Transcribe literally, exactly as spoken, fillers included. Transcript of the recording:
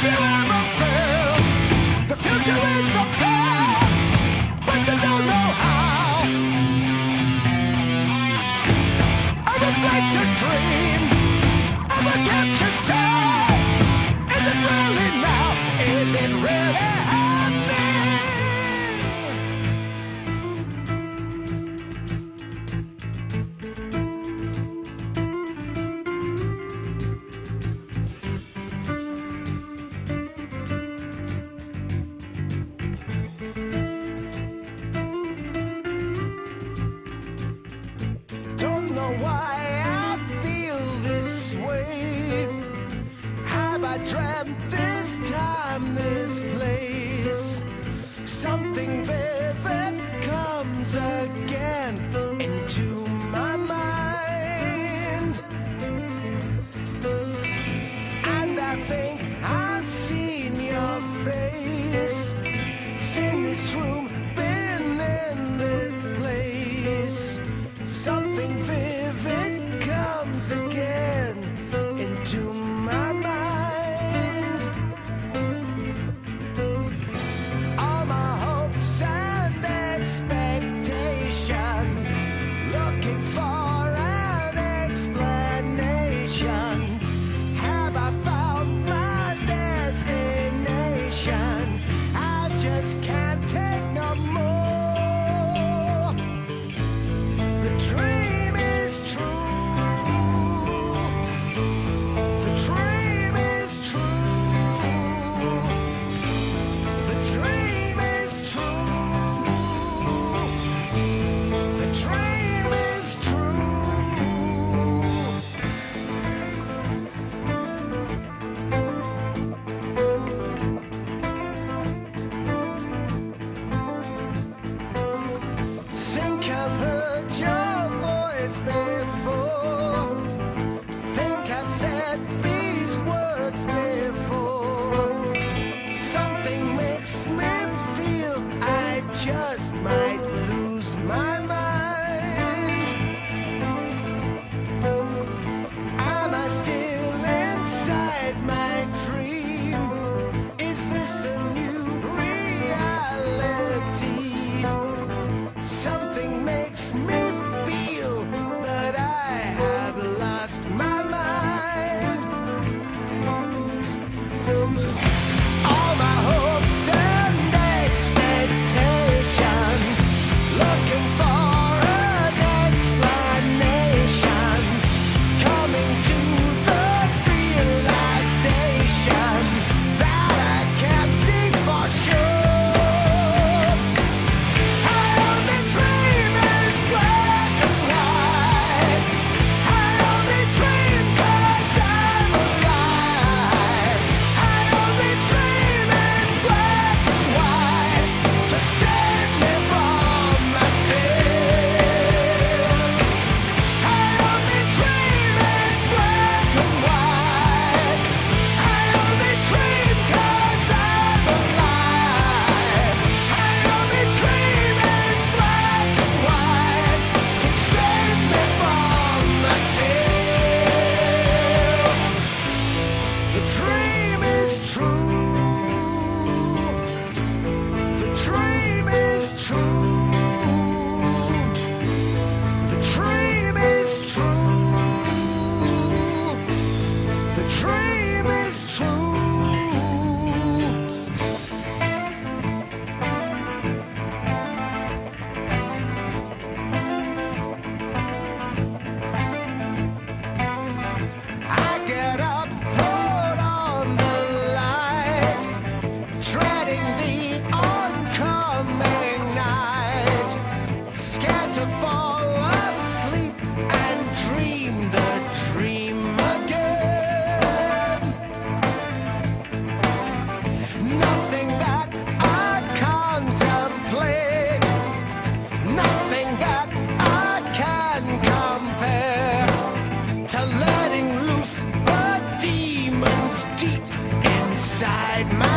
you ever felt the future is the past, but you don't know how? A reflected dream, a redemption time. Is it really now? Is it really happening? Don't know why I feel this way. Have I dreamt this time, this place? Something vivid comes again into my mind, and I think I've seen your face. Seen this room, been in this place. Something vivid comes again into my mind. All my hopes and expectation, looking for an explanation. Have I found my destination? I just can't take no more. The dream is true. The dream is true. The dream is true. The dream is true. Think I've heard your voice before. Think I've said these words before. Something makes me feel I just might lose my mind. Am I still inside my dream? Is this a new reality? Something makes me feel that I have lost my mind. All my hopes and expectation, looking for an explanation, coming to the realization that I can't see for sure. I only dream in black and white. I only dream 'cause I'm alive. I only dream in black and white to save me from myself. I only dream in black and white. I only dream 'cause I'm alive. I only dream in black and white to save me from myself. The dream is true. The dream is true. The dream is true. The dream is true. I get up, put on the light, dreading the oncoming night, scared to fall asleep and dream the dream again. Nothing that I contemplate, nothing that I can compare to letting loose the demons deep inside my